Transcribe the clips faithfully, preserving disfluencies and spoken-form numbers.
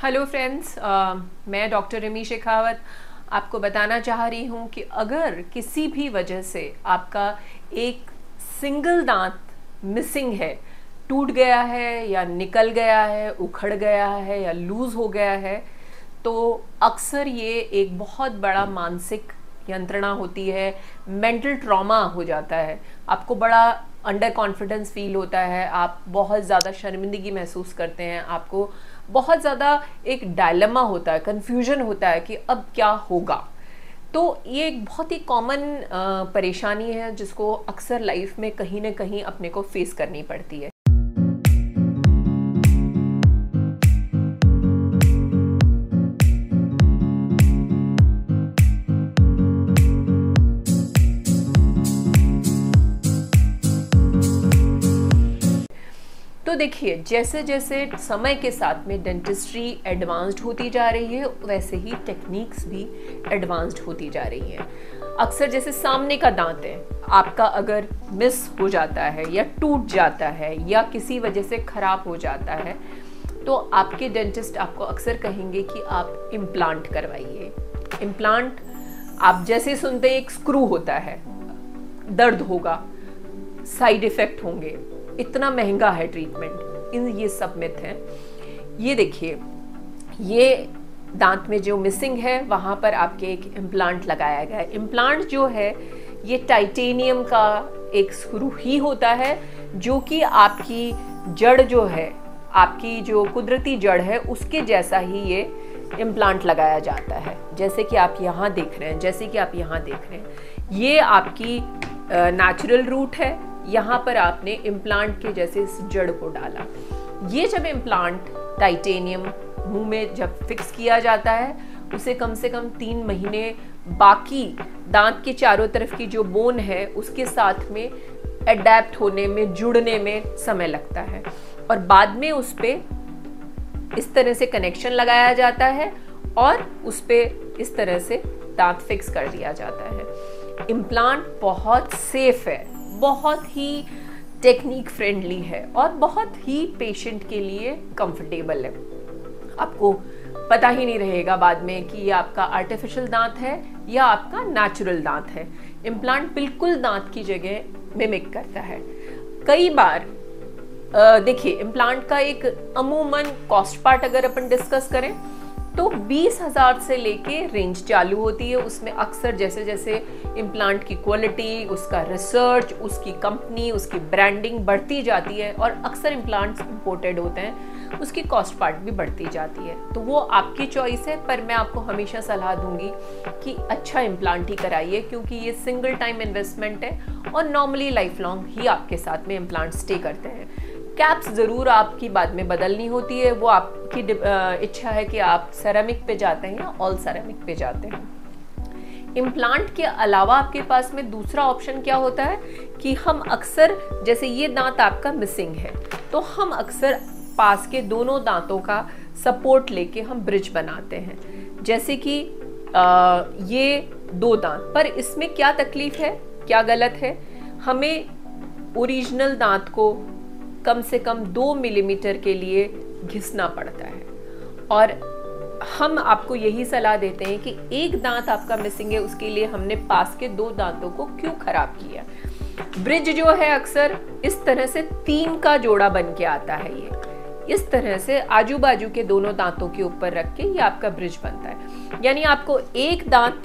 Hello friends, मैं doctor Rimi Shekhawat आपको बताना चाह रही हूँ कि अगर किसी भी वजह से आपका एक सिंगल दांत मिसिंग है, टूट गया है या निकल गया है, उखड़ गया है या लूज़ हो गया है, तो अक्सर ये एक बहुत बड़ा मानसिक यंत्रणा होती है, मेंटल ट्रॉमा हो जाता है। आपको बड़ा अंडर कॉन्फिडेंस फील होता है, आप बहुत ज़्यादा शर्मिंदगी महसूस करते हैं, आपको बहुत ज़्यादा एक डायलेमा होता है, कन्फ्यूजन होता है कि अब क्या होगा। तो ये एक बहुत ही कॉमन परेशानी है जिसको अक्सर लाइफ में कहीं ना कहीं अपने को फेस करनी पड़ती है। तो देखिए, जैसे जैसे समय के साथ में डेंटिस्ट्री एडवांस्ड होती जा रही है, वैसे ही टेक्निक्स भी एडवांस्ड होती जा रही हैं। अक्सर जैसे सामने का दांत है, आपका अगर मिस हो जाता है या टूट जाता है या किसी वजह से खराब हो जाता है, तो आपके डेंटिस्ट आपको अक्सर कहेंगे कि आप इम्प्लांट करवाइए। इम्प्लांट आप जैसे सुनते हैं, एक स्क्रू होता है, दर्द होगा, साइड इफेक्ट होंगे, इतना महंगा है ट्रीटमेंट, इन ये सब मिथ हैं। ये देखिए, ये दांत में जो मिसिंग है वहाँ पर आपके एक इम्प्लांट लगाया गया है। इम्प्लांट जो है ये टाइटेनियम का एक स्क्रू ही होता है, जो कि आपकी जड़ जो है, आपकी जो कुदरती जड़ है, उसके जैसा ही ये इम्प्लांट लगाया जाता है। जैसे कि आप यहाँ देख रहे हैं, जैसे कि आप यहाँ देख रहे हैं, ये आपकी नेचुरल रूट है। यहाँ पर आपने इम्प्लांट के जैसे इस जड़ को डाला। ये जब इम्प्लांट टाइटेनियम मुंह में जब फिक्स किया जाता है, उसे कम से कम तीन महीने बाकी दांत के चारों तरफ की जो बोन है उसके साथ में अडेप्ट होने में, जुड़ने में समय लगता है, और बाद में उस पर इस तरह से कनेक्शन लगाया जाता है और उस पर इस तरह से दांत फिक्स कर दिया जाता है। इम्प्लांट बहुत सेफ है, बहुत ही टेक्निक फ्रेंडली है और बहुत ही पेशेंट के लिए कंफर्टेबल है। आपको पता ही नहीं रहेगा बाद में कि ये आपका आर्टिफिशियल दांत है या आपका नेचुरल दांत है। इम्प्लांट बिल्कुल दांत की जगह मिमिक करता है। कई बार देखिए, इम्प्लांट का एक अमूमन कॉस्ट पार्ट अगर अपन डिस्कस करें तो बीस हजार से लेके रेंज चालू होती है। उसमें अक्सर जैसे जैसे इम्प्लांट की क्वालिटी, उसका रिसर्च, उसकी कंपनी, उसकी ब्रांडिंग बढ़ती जाती है, और अक्सर इम्प्लांट्स इंपोर्टेड होते हैं, उसकी कॉस्ट पार्ट भी बढ़ती जाती है। तो वो आपकी चॉइस है, पर मैं आपको हमेशा सलाह दूंगी कि अच्छा इम्प्लांट ही कराइए, क्योंकि ये सिंगल टाइम इन्वेस्टमेंट है और नॉर्मली लाइफ लॉन्ग ही आपके साथ में इम्प्लांट स्टे करते हैं। कैप्स ज़रूर आपकी बाद में बदलनी होती है, वो आपकी इच्छा है कि आप सेरेमिक पे जाते हैं या ऑल सेरेमिक पे जाते हैं। इम्प्लांट के अलावा आपके पास में दूसरा ऑप्शन क्या होता है कि हम अक्सर, जैसे ये दांत आपका मिसिंग है, तो हम अक्सर पास के दोनों दांतों का सपोर्ट लेके हम ब्रिज बनाते हैं। जैसे कि आ, ये दो दांत, पर इसमें क्या तकलीफ है, क्या गलत है, हमें ओरिजिनल दांत को कम से कम दो मिलीमीटर के लिए घिसना पड़ता है, और हम आपको यही सलाह देते हैं कि एक दांत आपका मिसिंग है, उसके लिए हमने पास के दो दांतों को क्यों खराब किया। ब्रिज जो है अक्सर इस तरह से तीन का जोड़ा बन के आता है। ये इस तरह से आजू बाजू के दोनों दांतों के ऊपर रख के ये आपका ब्रिज बनता है। यानी आपको एक दांत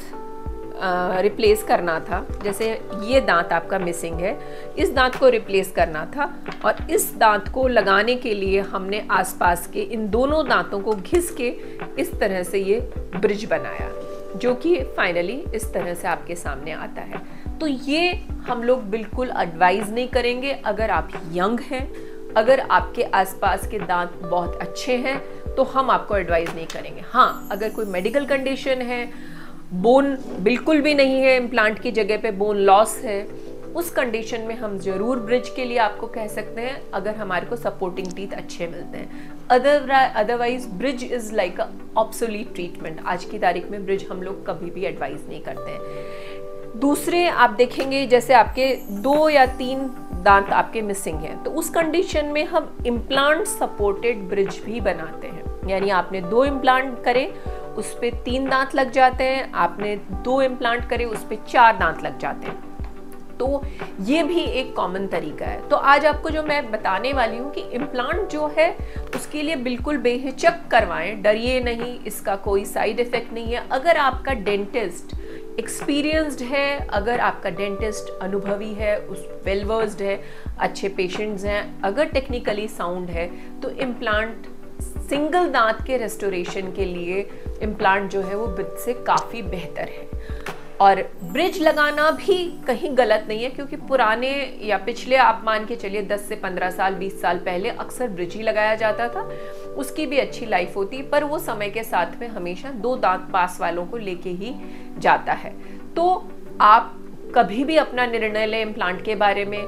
रिप्लेस करना था, जैसे ये दांत आपका मिसिंग है, इस दांत को रिप्लेस करना था, और इस दांत को लगाने के लिए हमने आसपास के इन दोनों दांतों को घिस के इस तरह से ये ब्रिज बनाया, जो कि फाइनली इस तरह से आपके सामने आता है। तो ये हम लोग बिल्कुल एडवाइज नहीं करेंगे अगर आप यंग हैं। अगर आपके आसपास के दांत बहुत अच्छे हैं तो हम आपको एडवाइज नहीं करेंगे। हाँ, अगर कोई मेडिकल कंडीशन है, बोन बिल्कुल भी नहीं है, इम्प्लांट की जगह पे बोन लॉस है, उस कंडीशन में हम जरूर ब्रिज के लिए आपको कह सकते हैं, अगर हमारे को सपोर्टिंग टीथ अच्छे मिलते हैं। Other otherwise bridge is like a obsolete treatment. आज की तारीख में ब्रिज हम लोग कभी भी एडवाइज नहीं करते हैं। दूसरे आप देखेंगे, जैसे आपके दो या तीन दांत आपके मिसिंग हैं, तो उस कंडीशन में हम इम्प्लांट सपोर्टेड ब्रिज भी बनाते हैं। यानी आपने दो इम्प्लांट करे उस पे तीन दांत लग जाते हैं, आपने दो इम्प्लांट करे उस पे चार दांत लग जाते हैं। तो ये भी एक कॉमन तरीका है। तो आज आपको जो मैं बताने वाली हूँ कि इम्प्लांट जो है उसके लिए बिल्कुल बेहिचक करवाएं, डरिए नहीं, इसका कोई साइड इफेक्ट नहीं है। अगर आपका डेंटिस्ट एक्सपीरियंस्ड है, अगर आपका डेंटिस्ट अनुभवी है, उस वेल वर्स्ड है, अच्छे पेशेंट्स हैं, अगर टेक्निकली साउंड है, तो इम्प्लांट सिंगल दांत के रेस्टोरेशन के लिए इम्प्लांट जो है वो ब्रिज से काफ़ी बेहतर है। और ब्रिज लगाना भी कहीं गलत नहीं है, क्योंकि पुराने या पिछले आप मान के चलिए दस से पंद्रह साल बीस साल पहले अक्सर ब्रिज ही लगाया जाता था, उसकी भी अच्छी लाइफ होती, पर वो समय के साथ में हमेशा दो दांत पास वालों को लेके ही जाता है। तो आप कभी भी अपना निर्णय लें इम्प्लांट के बारे में,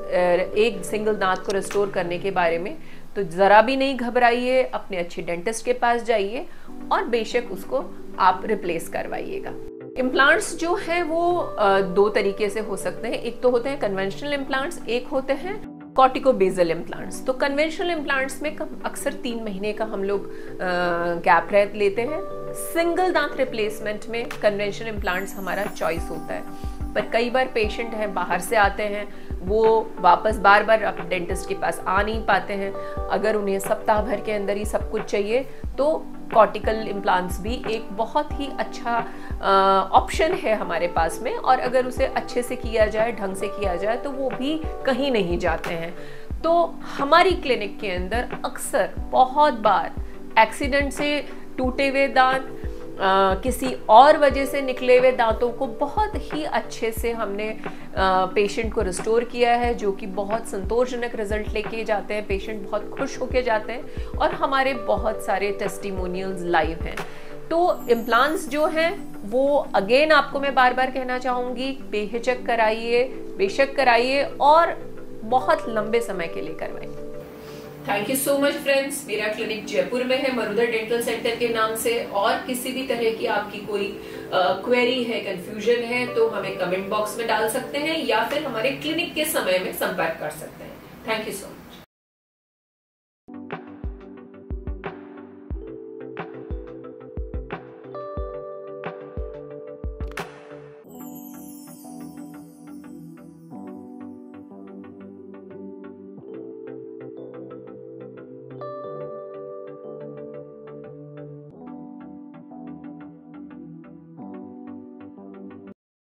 एक सिंगल दांत को रिस्टोर करने के बारे में, तो ज़रा भी नहीं घबराइए, अपने अच्छे डेंटिस्ट के पास जाइए और बेशक उसको आप रिप्लेस करवाइएगा। इम्प्लांट्स जो हैं वो दो तरीके से हो सकते हैं, एक तो होते हैं कन्वेंशनल इम्प्लांट्स, एक होते हैं कॉर्टिकोबेजल इम्प्लांट्स। तो कन्वेंशनल इम्प्लांट्स में अक्सर तीन महीने का हम लोग गैप रह लेते हैं। सिंगल दांत रिप्लेसमेंट में कन्वेंशनल इम्प्लांट्स हमारा चॉइस होता है, पर कई बार पेशेंट हैं बाहर से आते हैं, वो वापस बार बार अब डेंटिस्ट के पास आ नहीं पाते हैं, अगर उन्हें सप्ताह भर के अंदर ही सब कुछ चाहिए तो कॉर्टिकल इम्प्लांट्स भी एक बहुत ही अच्छा ऑप्शन है हमारे पास में, और अगर उसे अच्छे से किया जाए, ढंग से किया जाए, तो वो भी कहीं नहीं जाते हैं। तो हमारी क्लिनिक के अंदर अक्सर बहुत बार एक्सीडेंट से टूटे हुए दांत, आ, किसी और वजह से निकले हुए दांतों को बहुत ही अच्छे से हमने पेशेंट को रिस्टोर किया है, जो कि बहुत संतोषजनक रिजल्ट लेके जाते हैं, पेशेंट बहुत खुश होके जाते हैं, और हमारे बहुत सारे टेस्टिमोनियल्स लाइव हैं। तो इम्प्लांट्स जो हैं वो अगेन आपको मैं बार बार कहना चाहूँगी, बेहिचक कराइए, बेशक कराइए, और बहुत लंबे समय के लिए करवाइए। Thank you so much friends. मेरा क्लिनिक जयपुर में है, मरुधर डेंटल सेंटर के नाम से, और किसी भी तरह की आपकी कोई क्वेरी है, कंफ्यूजन है, तो हमें कमेंट बॉक्स में डाल सकते हैं या फिर हमारे क्लिनिक के समय में संपर्क कर सकते हैं। Thank you so much.